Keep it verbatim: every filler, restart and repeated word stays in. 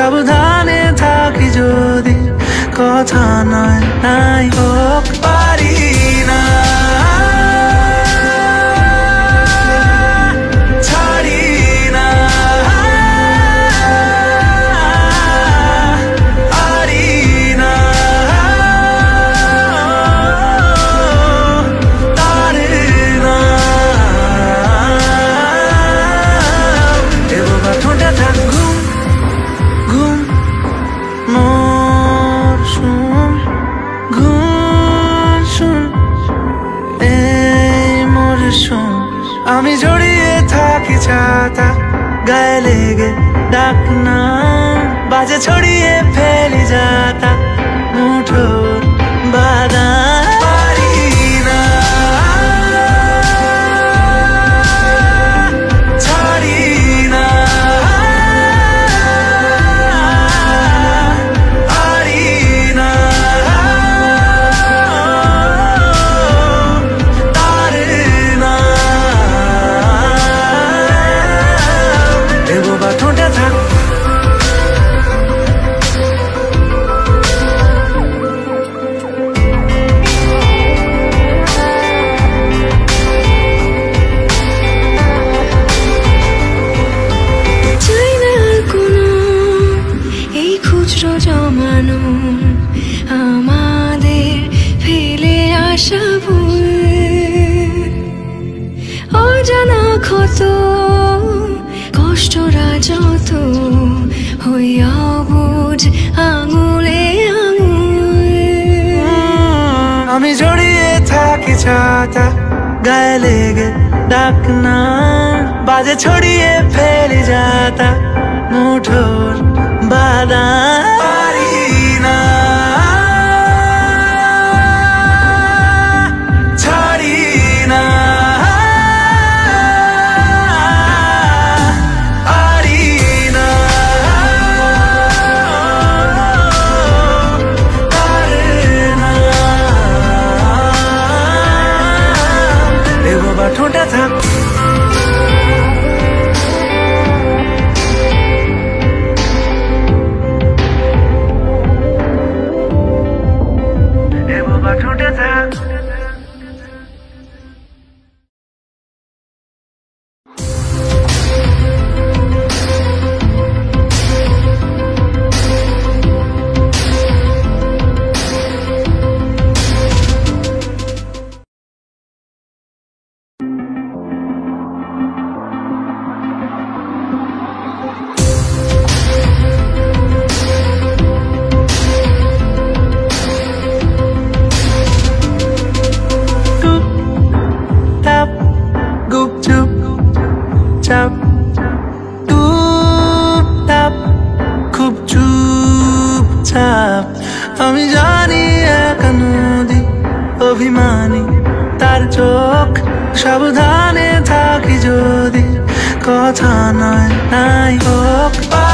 সাবধানে থাকি যদি কথা নয় নাই হোক পারি না ছাড়ি না পারি না তারে না এ বাবা ঠোঁটে থাক ঘুম ঘুম মোর শুন ঘুম শুন এই মোর শুন আমি জড়িয়ে থাকি ছাতা গায়ে লেগে ডাক না বাজে ছড়িয়ে ফেলি যাতা মুঠোর বাদাম পারি না ছাড়ি না পারি না তারে না এ বাবা ঠোঁটে থাক চাই না আর কোনো এই খুচরো জমানো আমাদের ফেলে আসা ভুল অজানা ক্ষত কষ্টরা যত হইয়া বুঝ আঙুলে আঙুল আমি জড়িয়ে থাকি ছাতা গায়ে লেগে ডাক না বাজে ছড়িয়ে ফেলি যাতা মুঠোর বাদাম পারি না ছাড়ি না পারি না তারে না এ বাবা ঠোঁটে থাক এ বাবা ঠোঁটে থাক টুপ টাপ গুপ চুপ চাপ টুপ টাপ খুব চুপ চাপ আমি জানি একা নদী অভিমানী তার চোখ সাবধানে থাকি যদি কথা নয় নাই হোক